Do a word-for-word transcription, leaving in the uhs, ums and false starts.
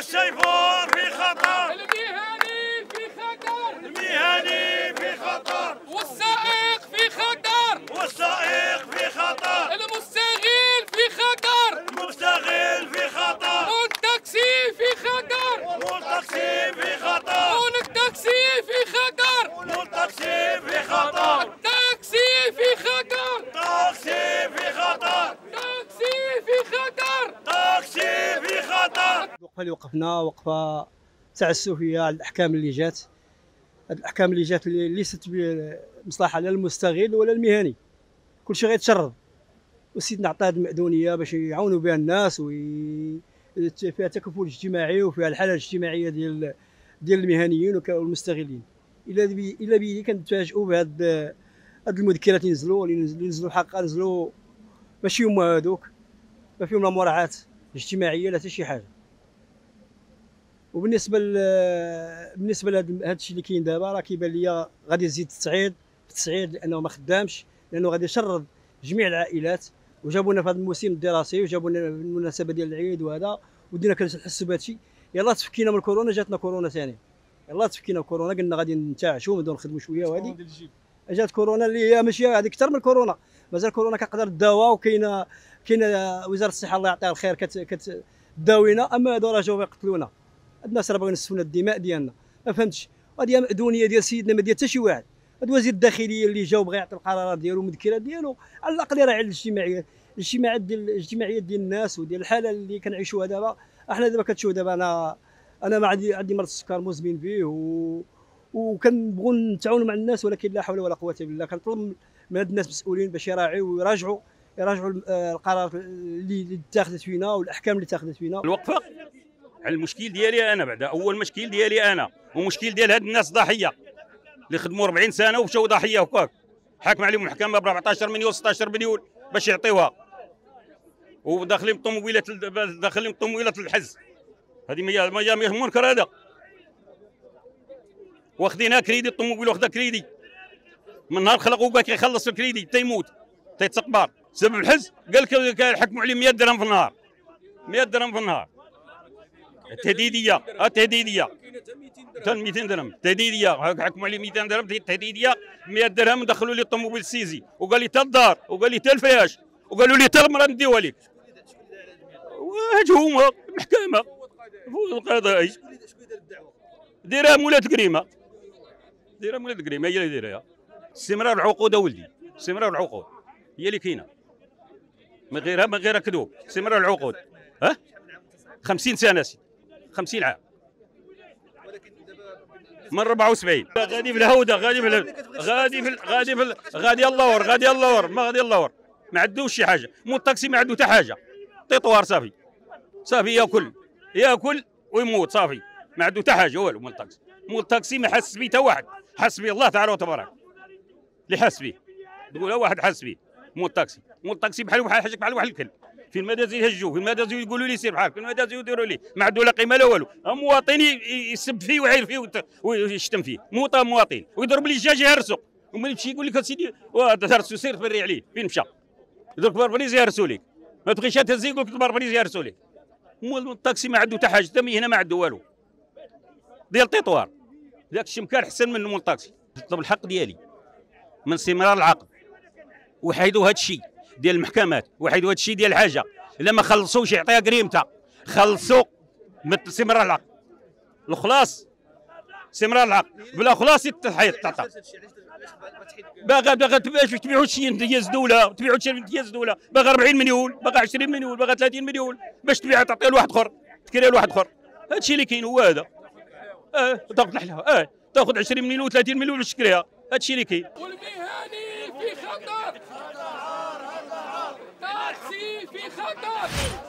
والسيفور في خطر، المهني في خطر، المهني في خطر، والسائق في خطر، والسائق في خطر، المستغل في خطر، المستغل في خطر، والتاكسي في خطر، والتاكسي في خطر، والتاكسي في خطر، والتاكسي في خطر، التاكسي في خطر، تاكسي في خطر، تاكسي في خطر، تاكسي في خطر. الوقفه اللي وقفنا وقفه تعسفيه على الاحكام اللي جات. هذه الاحكام اللي جات اللي ليست بمصلحه لا للمستغل ولا المهني، كلشي غيتشرد. وسيدنا عطى هذه المأذونيه باش يعاونوا بها الناس، وي فيها تكافل اجتماعي وفيها الحاله الاجتماعيه ديال ديال المهنيين والمستغلين. الا بي الا بي كنتفاجئوا بهاد هاد المذكرات اللي نزلوا اللي نزلوا حقا نزلوا ماشي هما هذوك، ما فيهم لا مراعاه اجتماعيه لا حتى شي حاجه. وبالنسبه ل بالنسبه لهذا الشيء اللي كاين دابا، راه كيبان ليا غادي يزيد التصعيد في التصعيد، لانه ما خدامش، لانه غادي يشرد جميع العائلات. وجابوا لنا في هذا الموسم الدراسي وجابوا لنا بالمناسبه ديال العيد وهذا، ودينا كنحسوا بهذا الشيء. يلاه تفكينا من الكورونا، جاتنا كورونا ثاني. يلاه تفكينا من الكورونا، قلنا غادي نتعشوا ونبداو نخدموا شويه، وهذه جات كورونا اللي هي ماشي هذه اكثر من كورونا. مازال كورونا كنقدر تداوى، وكاينه كاينه وزاره الصحه الله يعطيها الخير كتداوينا، اما هذو راه جاو يقتلونا. هاد الناس راه باغيين يسفكونا الدماء ديالنا، ما فهمتش. هذه مأذونيه ديال سيدنا، ما ديال حتى شي واحد. هاد وزير الداخليه اللي جا وبغى يعطي القرارات ديالو والمذكرات ديالو، على الاقل يراعي الاجتماعيات الاجتماعات ديال الاجتماعيات ديال الناس وديال الحاله اللي كنعيشوها دابا. احنا دابا كتشوف دابا، انا انا ما عندي عندي مرض السكر مزمن فيه، و وكنبغوا نتعاونوا مع الناس، ولكن لا حول ولا قوه الا بالله. كنطلب من هاد الناس المسؤولين باش يراعيوا ويراجعوا يراجعوا القرارات اللي اتخذت فينا والاحكام اللي اتخذت فينا. الوقفه على المشكل ديالي انا، بعدا اول مشكل ديالي انا ومشكل ديال هاد الناس ضحيه اللي خدموا أربعين سنه ومشاو ضحيه هكاك، حاكم عليهم المحكمه ب أربعطاش مليون ستطاش مليون باش يعطيوها، وداخلين الطوموبيلات داخلين الطوموبيلات للحز. هذه ما هي منكر هذا. واخدينها كريدي، الطوموبيل واخدها كريدي من نهار خلقوا باقي يخلص الكريدي تيموت تيتسقبر سبب الحز. قال لك حكموا عليه مئة درهم في النهار، مئة درهم في النهار. التهديديه التهديديه حتى مئتين درهم تهديديه، حكموا عليه مئتين درهم تهديديه، مئة درهم دخلوا لي الطوموبيل السيزي، وقال لي تا الدار، وقال لي تا الفراش، وقالوا لي تا المراه نديوها لك. واش هما المحكمه فوق القضائي دايرها مولاة الكريمه، دايرها مولاة الكريمه هي اللي دايرها. استمرار العقود اولدي، استمرار العقود هي اللي كاينه، من غيرها من غيرها كذوب. استمرار العقود ها خمسين سنه سي خمسين عام من أربعة وسبعين. غادي في الهوده، غادي في غادي في غادي في غادي اللور، غادي اللور، ما غادي اللور، ما عندوش شي حاجه. مو الطاكسي ما عنده حتى حاجه، طيطوار صافي صافي، ياكل ياكل ويموت صافي، ما عنده حتى حاجه والو. مول الطاكسي مول الطاكسي ما حس بيه حتى واحد، حس بيه الله تعالى وتبارك اللي حس بيه. تقولها واحد حس بيه. مول الطاكسي مول الطاكسي بحال بحال حاجه بحال واحد الكل. في المدازي يهجوه، في المدازي يقولوا لي سير بحالك، في المدازي يديروا ليه، ما عنده لا قيمه لا والو. مواطن يسب فيه ويعير فيه ويشتم فيه، مواطن مواطن ويضرب لي الدجاج يهرسو، ومن يمشي يقول لك اسيدي هرسو سير تبري عليه. فين مشى؟ يضرب بربريز يهرسو لك، ما تبغيش تهزي يقول لك بربريز يهرسو لك. مول الطاكسي ما عنده حتى حاجه، حتى هنا ما عنده والو ديال الطيطوار. ذاك الشمكان حسن من مول الطاكسي. نطلب الحق ديالي من استمرار العقد، وحيدوا هذا الشيء ديال المحكمات، وحيدوا هذا الشيء ديال الحاجه. الا ما خلصوش يعطيها قريمتها، خلصوا استمرار العقد. الخلاص استمرار العقد، بلا خلاص يتحيد تعطى. باغا باغا باش تبيعوا شي امتياز دوله، تبيعوا شي امتياز دوله، باغا أربعين مليون، باغا عشرين مليون، باغا ثلاثين مليون باش تبيعها تعطيها لواحد اخر، تكريها لواحد اخر. هذا الشيء اللي كاين هو هذا. اه تاخذ الحلها، اه تاخذ عشرين مليون و30 مليون باش تكريها. هذا الشيء اللي كاين. والمهني في خطر، تاكسي في خطر.